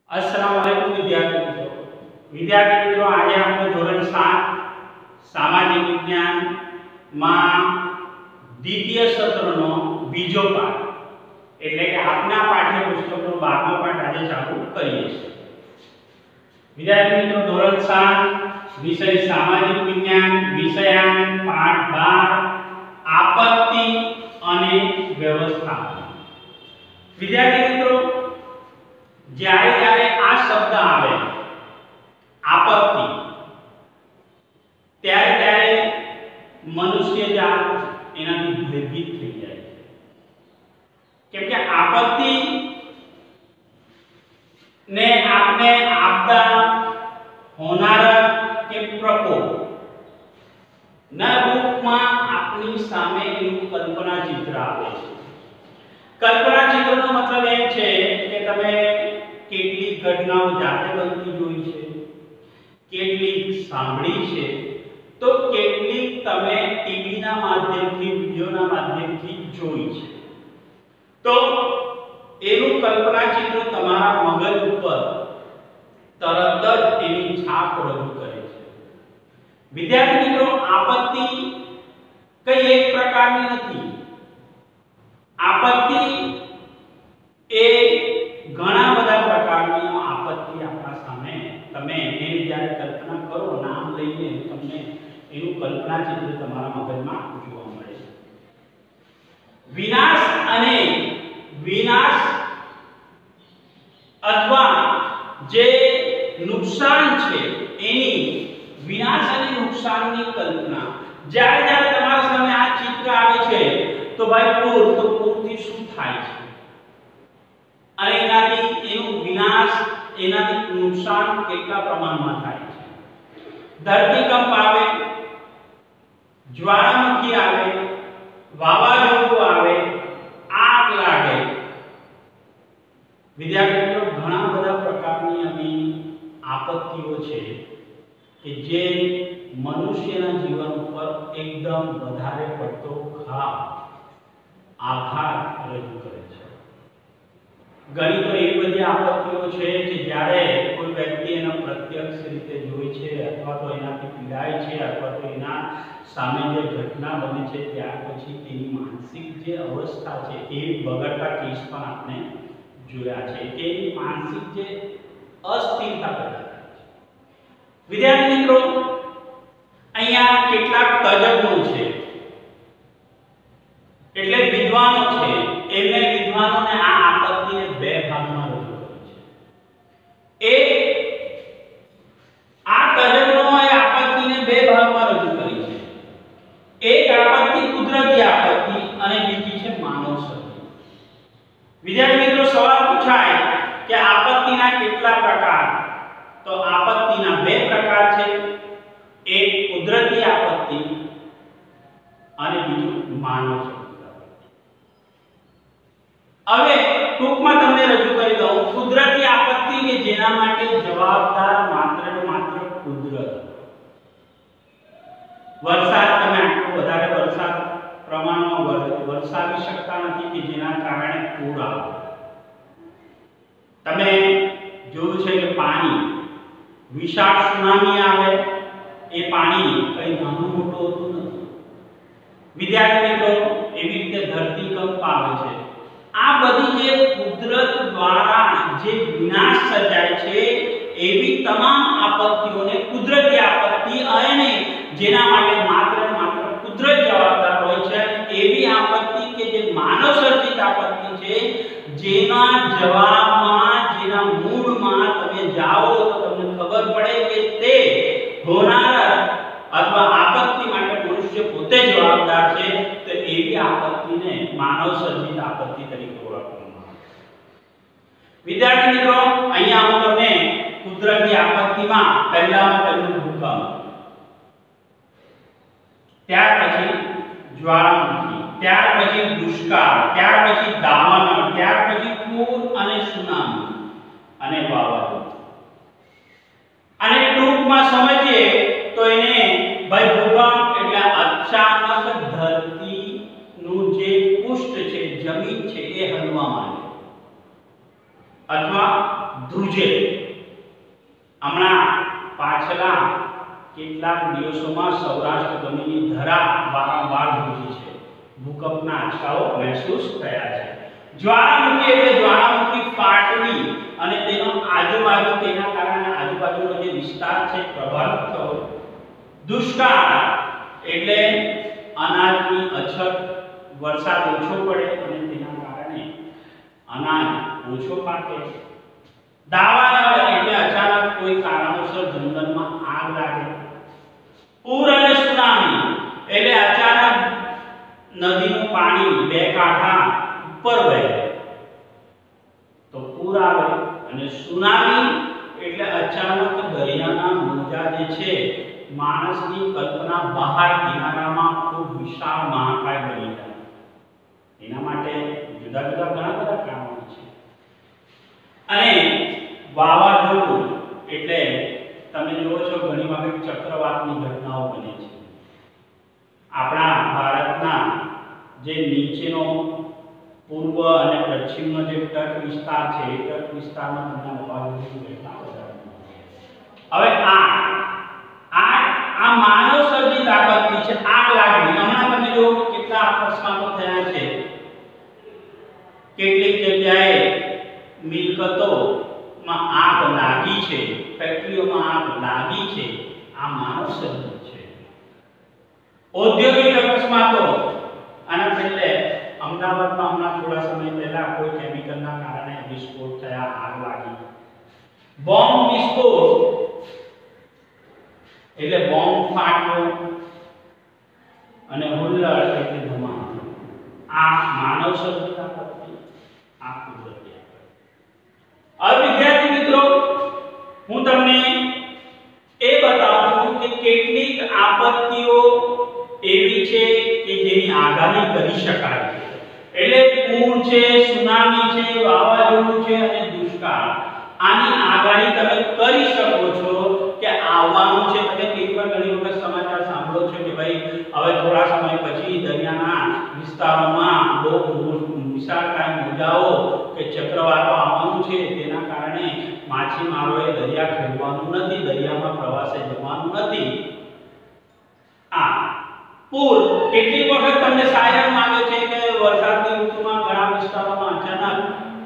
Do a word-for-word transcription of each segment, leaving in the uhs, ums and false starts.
अस्सलाम वालेकुम विद्यार्थी मित्रों विद्यार्थी मित्रों आज આપણે ધોરણ સાત સામાજિક વિજ્ઞાન માં દ્વિતીય સત્રનો બીજો પાઠ એટલે કે આપના પાઠ્યપુસ્તકનો બારમો પાઠ આજે ચાલુ કરીએ છીએ। વિદ્યાર્થી મિત્રો ધોરણ સાત વિષય સામાજિક વિજ્ઞાન વિષયાંક પાઠ બાર આપત્તિ અને વ્યવસ્થાપન। વિદ્યાર્થી મિત્રો જ્યારે જ્યારે આ શબ્દ આવે આપત્તિ ત્યારે ત્યારે મનુષ્ય જાત એનાથી ભયભીત થઈ જાય છે કેમ કે આપત્તિ ને આપણે આપદા હોનારત કે પ્રકોપ ના રૂપમાં આપણી સામે એનું કલ્પના ચિત્ર આવે છે। કલ્પના ચિત્રનો મતલબ એમ છે કે તમે કેટલી ઘટનાઓ જાતે બનતી જોઈ છે, કેટલી સાંભળી છે, તો કેટલી તમે ટીવીના માધ્યમથી વિડિયોના માધ્યમથી જોઈ છે, તો એનું કલ્પના ચિત્ર તમારા મગજ ઉપર તરત જ એની છાપ રજૂ કરે છે। વિદ્યાર્થી મિત્રો આપત્તિ કઈ એક પ્રકારની નથી। આપત્તિ એ ઘણા બધા પ્રકારની આપત્તિ આપણા સામે તમે એની જ્યારે કલ્પના કરો નામ લઈને તમને એનું કલ્પના ચિત્ર તમારા મગજમાં જોવા મળે છે। વિનાશ અને વિનાશ અથવા જે નુકસાન છે એની વિનાશ અને નુકસાનની કલ્પના જ્યારે જ્યારે તમારા સામે આ ચિત્ર આવે છે તો ભાઈ પૂર તો પૂરથી શું થાય છે અને એનાથી એનું વિનાશ એનાથી નુકસાન કેટલા પ્રમાણમાં થાય છે। ધરતીકંપ આવે, જ્વાળામુખી આવે, વાવાઝોડું આવે, આગ લાગે, વિદ્યાર્થી મિત્રો ઘણા બધા પ્રકારની આવી આપત્તિઓ છે કે જે મનુષ્યના જીવન ઉપર એકદમ વધારે પડતો ખરાબ આઘાત રજૂ કરે છે। ઘણી તો એવી બધી આપત્તિઓ છે કે જ્યારે કોઈ વ્યક્તિ એનો પ્રત્યક્ષ રીતે જોઈ છે અથવા તો એનાથી પીડાય છે અથવા તો એના સામે જે ઘટના બને છે ત્યાર પછી તેની માનસિક જે અવસ્થા છે એ બગડતા કેસ પણ આપણે જોયા છે કે એની માનસિક જે અસ્થિરતા પેદા થાય છે। વિદ્યાર્થી મિત્રો અહીંયા કેટલાક તજજ્ઞો છે એટલે વિદ્વાનો છે એમને વિદ્વાનોને આ આપત્તિને બે ભાગમાં રજૂ કરી છે। એક આ તજજ્ઞોએ આપત્તિને બે ભાગમાં રજૂ કરી છે। એક આપત્તિ કુદરતી આપત્તિ અને બીજી છે માનવ સર્જિત। વિદ્યાર્થી મિત્રો સવાલ પૂછાય કે આપત્તિના કેટલા પ્રકાર, તો આપત્તિના બે પ્રકાર છે। એક કુદરતી આપત્તિ અને બીજું માનવ સર્જિત। હવે ટૂંકમાં તમને રજૂ કરી દઉં કુદરતી આપત્તિ કે જેના માટે જવાબદાર માત્ર ને માત્ર કુદરત। વરસાદ તમે આટલો વધારે વરસાદ પ્રમાણમાં વરસાવી શકતા નથી કે જેના કારણે પૂર આવે। તમે જોયું છે કે પાણી વિશાળ સુનામી આવે એ પાણી કઈ નાનું મોટું હોતું નથી। વિદ્યાર્થી મિત્રો એવી રીતે ધરતીકંપ આવે છે। આ બધી જે કુદરત દ્વારા જે વિનાશ સર્જાય છે એવી તમામ આપત્તિઓને કુદરતી આપત્તિ અને જેના માટે માત્ર માત્ર કુદરત જવાબદાર હોય છે એવી આપત્તિ કે જે માનવ સર્જિત આપત્તિ છે જેના જવાબમાં જેના મૂળમાં તમે જાઓ તો તમને ખબર પડે કે તે હોનાર અથવા આપત્તિ માટે મનુષ્ય પોતે જવાબદાર છે તો એવી આપત્તિને માનવ સર્જિત આપત્તિ તરીકે ઓળખવામાં આવે છે। વિદ્યાર્થી મિત્રો અહીંયા હું તમને કુદરતી આપત્તિમાં પહેલામાં પહેલું ભૂકંપ, ત્યાર પછી જ્વાળામુખી, ત્યાર પછી દુષ્કાળ, ત્યાર પછી દાવાનળ, ત્યાર પછી પૂર અને સુનામી અને વાવાઝોડું। અને ટૂંકમાં સમજીએ તો એને ભાઈ ભૂકંપ એટલે અચાનક ધરતીનું જે પૃષ્ઠ છે જમીન છે એ હલવા માંડે અથવા ધ્રુજે. હમણાં પાછલા કેટલાક દિવસોમાં સૌરાષ્ટ્ર ગમીની ધરા વારંવાર ધ્રુજી છે. ભૂકંપના આંચકાઓ મહેસૂસ થયા છે. જ્વાળામુખી એટલે જ્વાળામુખી ફાટવી અને તેનો આજુબાજુ તેના કારણે આજુબાજુનો જે વિસ્તાર છે પ્રભાવિત થયો. દુષ્કાળ એટલે અનાજની અછત, વરસાદ ઓછો પડે અને તેના કારણે અનાજ ઓછો પાકે. દાવાનળ એટલે અચાનક કોઈ કારણોસર જંગલમાં આગ લાગે. પૂર અને સુનામી એટલે અચાનક નદીનું પાણી બે કાંઠા ઉપર વહે તો પૂર આવે. અને સુનામી એટલે અચાનક દરિયાના મોજા જે છે માણસની કલ્પના બહાર કિનારામાં ખૂબ વિશાળ મહાકાય બની જાય. એના માટે જુદા જુદા ઘણા બધા કારણો છે. અને વાવાઝોડું એટલે તમે જુઓ છો ઘણી વખત ચક્રવાતની ઘટનાઓ બને છે. આપણા ભારતના જે નીચેનો પૂર્વ અને પશ્ચિમનો જે તટ વિસ્તાર છે એ તટ વિસ્તારમાં તમને વાવાઝોડું ઘટના વધારે. હવે આ આ આ માનવ સર્જિત આપત્તિ છે. આગ લાગવી. હમણાં તમે જો કેટલા અકસ્માતો થયા છે. કેટલીક જગ્યાએ મિલકતોમાં આગ લાગી છે, ફેક્ટરીઓમાં આગ લાગી છે. આ માનવ સર્જિત છે. ઔદ્યોગિક અકસ્માતો આના પહેલે અમદાવાદમાં હમણાં થોડા સમય પહેલા કોઈ કેમિકલના કારણે વિસ્ફોટ થયા, આગ લાગી. બોમ્બ વિસ્ફોટ એટલે બોમ્બ ફાટવો અને હુલ્લડ એટલે ધમાલ. આ માનવ સર્જિત આપત્તિ, આ કુદરતી આપત્તિ. હવે વિદ્યાર્થી મિત્રો, હું તમને એ બતાવું છું કે કેટલીક આપત્તિઓ એવી છે કે જેની આગાહી કરી શકાય છે. એટલે પૂર છે, સુનામી છે, વાવાઝોડું છે અને દુષ્કાળ. આની આગાહી તમે કરી શકો છો કે આવવાનું છે. તમે કેટલીકવાર ઘણી વખત સમાચાર સાંભળો છો કે ભાઈ હવે થોડા સમય પછી દરિયાના વિસ્તારોમાં બહુ વિશાળકાય મોજાઓ કે ચક્રવાતો આવવાનું છે. તેના કારણે માછીમારોએ દરિયા ખેડવાનું નથી, દરિયામાં પ્રવાસે જવાનું નથી. આ પૂર કેટલીક વખત તમને સાયરન આવે છે કે વરસાદની ઋતુમાં ઘણા વિસ્તારોમાં અચાનક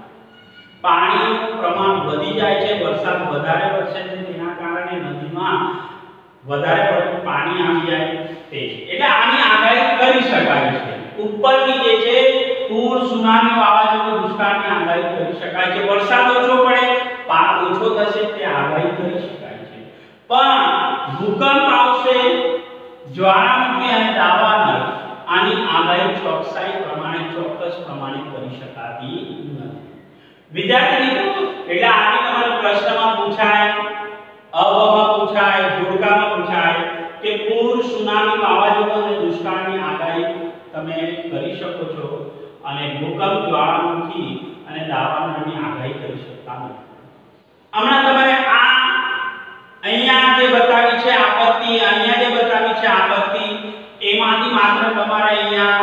પાણીનું પ્રમાણ વધી જાય છે. વરસાદ વધારે વરસે છે તેના કારણે નદીમાં વધારે પડતું પાણી આવી જાય છે. એટલે આની આગાહી કરી શકાય છે. ઉપરની જે છે પૂર, સુનામી, વાવાઝોડું, દુષ્કાળની આગાહી કરી શકાય છે. વરસાદ ઓછો પડે, પાક ઓછો થશે તે આગાહી કરી શકાય છે. પણ ભૂકંપ આવશે, જ્વાળામુખી અને દાવાનળ આની આગાહી ચોકસાઈ પ્રમાણે ચોક્કસ પ્રમાણે કરી શકાતી નથી. વિદ્યાર્થી મિત્રો, એટલે આને તમારે પ્રશ્નમાં પૂછાય, અવમાં પૂછાય, જોડકામાં પૂછાય કે પૂર, સુનામી, વાવાઝોડું અને દુષ્કાળની આગાહી તમે કરી શકો છો અને ભૂકંપ, જ્વાળામુખી અને દાવાનળની આગાહી કરી શકતા નથી. હમણાં તમારે આ અહીંયા જે બતાવી છે આપત્તિ, અહીંયા જે બતાવી છે આપત્તિ, એમાંથી માત્ર તમારે અહીંયા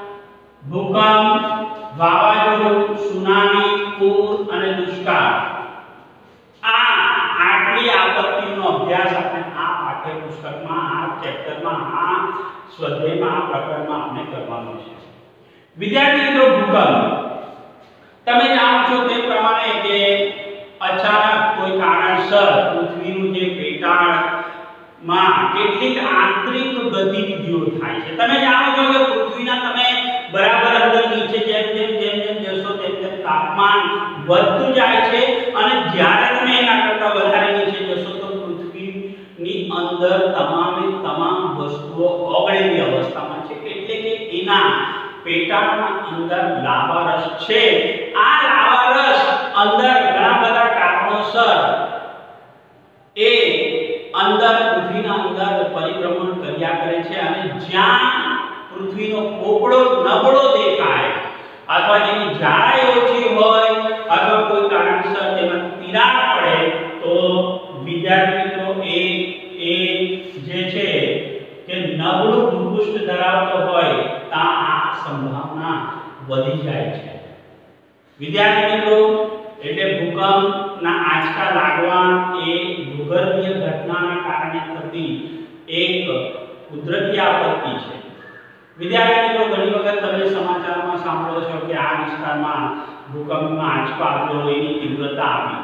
ભૂકંપ, વાવાઝોડું, સુનામી, પૂર અને દુષ્કાળ આ આટલી આપત્તિનો અભ્યાસ આપણે આ પાઠ્યપુસ્તકમાં, આ ચેપ્ટરમાં, આ સ્વાધ્યાયમાં, આ પ્રકરણમાં આપણે કરવાનો છે. વિદ્યાર્થી મિત્રો, ભૂકંપ તમે જાણો છો તે પ્રમાણે કે અચાનક કોઈ કારણસર પૃથ્વીનું જે પેટાળમાં કેટલીક આંતરિક ગતિવિધિઓ થાય છે. તમે જાણો છો કે પૃથ્વીના તમે બરાબર અંદર નીચે જેમ જેમ જેમ જેમ જશો તેમ તેમ તાપમાન વધતું જાય છે અને જ્યારે તમે એના કરતા વધારે નીચે જશો તો પૃથ્વીની અંદર તમામે તમામ વસ્તુઓ ઓગળેલી અવસ્થામાં છે. એટલે કે એના પેટાળના અંદર લાવારસ છે. આ લાવારસ અંદર ઘણા બધા કારણોસર એ અંદર પૃથ્વીના અંદર પરિભ્રમણ કર્યા કરે છે અને જ્યાં પૃથ્વીનો પોપડો નબળો દેખાય અથવા જેની જાડાઈ ઓછી હોય અથવા કોઈ કારણસર તેમાં તિરાડ પડે તો વિદ્યાર્થી મિત્રો એ એ જે છે કે નબળું ભૂપૃષ્ઠ ધરાવતો હોય ત્યાં આ સંભાવના વધી જાય છે. વિદ્યાર્થી મિત્રો, એટલે ભૂકંપના આંચકા લાગવા એ ભૂગર્ભીય ઘટનાના કારણે થતી એક કુદરતી આપત્તિ છે. વિદ્યાર્થી મિત્રો, ઘણી વખત તમે સમાચારમાં સાંભળો છો કે આ વિસ્તારમાં ભૂકંપનો આંચકો આવ્યો, એની તીવ્રતા આવી.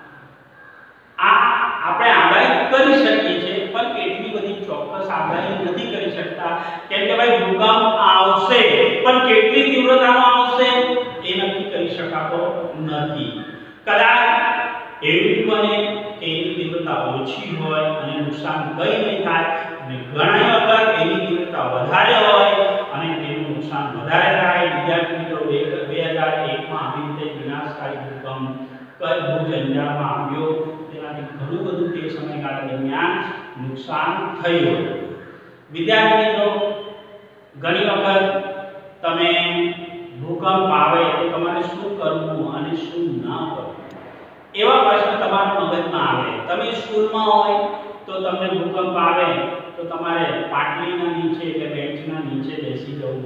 આ આપણે આગાહી કરી શકીએ છીએ, પણ એટલી બધી ચોક્કસ આગાહી નથી કરી શકતા, કેમ કે ભાઈ ભૂકંપ આવશે પણ કેટલી તીવ્રતામાં આવશે એ નક્કી કરી શકાતો નથી. કદાચ એવું બને કે એની તીવ્રતા ઓછી હોય અને નુકસાન કંઈ નહીં થાય, અને ઘણી વખત એની તીવ્રતા વધારે હોય અને તેનું નુકસાન વધારે થાય. વિદ્યાર્થી મિત્રો, બે હજાર એકમાં આવી રીતે વિનાશકારી ભૂકંપ કચ્છ ભુજ અંજારમાં આવ્યો, તેનાથી ઘણું બધું તે સમયગાળા દરમિયાન નુકસાન થયું. વિદ્યાર્થી મિત્રો, ઘણી વખત તમે ભૂકંપ આવે તો તમારે શું કરવું અને શું ન કરવું એવા પ્રશ્ન તમારા મગજમાં આવે. તમે સ્કૂલમાં હોય તો તમને ભૂકંપ આવે તો તમારે પાટલીના નીચે કે બેન્ચના નીચે બેસી જવું.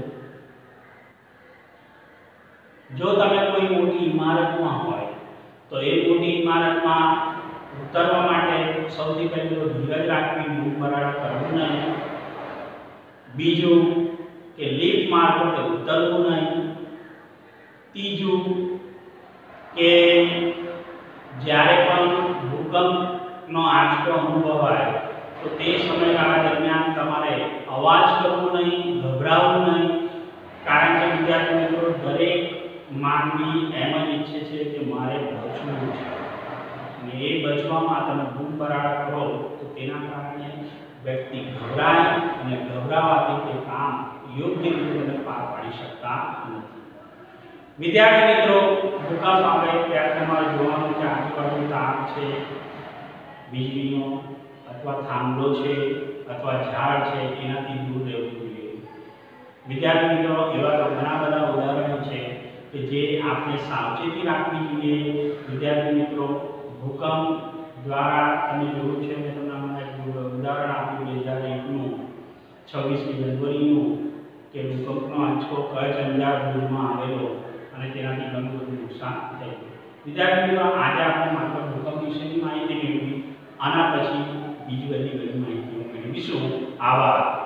જો તમે કોઈ મોટી ઇમારતમાં હોય તો એ મોટી ઇમારતમાં ઉતરવા માટે સૌથી પહેલું તો ધીરજ રાખવી, બૂમ બરાડા કરવું નહીં. બીજું કે લિફ્ટ મારફતે ઉતરવું નહીં. ત્રીજું કે જ્યારે પણ ભૂકંપનો આંચકો અનુભવાય તો તે સમયગાળા દરમિયાન તમારે અવાજ કરવો નહીં, ગભરાવું નહીં. કારણ કે વિદ્યાર્થી મિત્રો, દરેક માનવી એમ જ ઈચ્છે છે કે મારે બચવું છે, અને એ બચવામાં તમે બૂમ બરાડા કરો તો તેના કારણે વ્યક્તિ ગભરાય અને ગભરાવાથી તે કામ યોગ્ય રીતે પાર પાડી શકતા નથી. વિદ્યાર્થી મિત્રો, ભૂકંપ આવે ત્યારે તમારે જોવાનું કે આજુબાજુ તાર છે, વીજળીનો અથવા થાંભલો છે અથવા ઝાડ છે, એનાથી દૂર રહેવું જોઈએ. વિદ્યાર્થી મિત્રો, એવા તો ઘણા બધા ઉદાહરણો છે કે જે આપણે સાવચેતી રાખવી જોઈએ. વિદ્યાર્થી મિત્રો, ભૂકંપ દ્વારા તમે જોયું છે, મેં તમને હમણાં એક ઉદાહરણ આપ્યું બે હજાર એકનું છવ્વીસમી જાન્યુઆરીનું કે ભૂકંપનો આંચકો કચ્છ અંજાર ભુજમાં આવેલો અને તેનાથી ઘણું બધું નુકસાન થયું. વિદ્યાર્થી મિત્રો, આજે આપણે માત્ર ભૂકંપ વિશેની માહિતી મેળવી, આના પછી બીજી બધી બધી માહિતીઓ મેળવીશું. આભાર.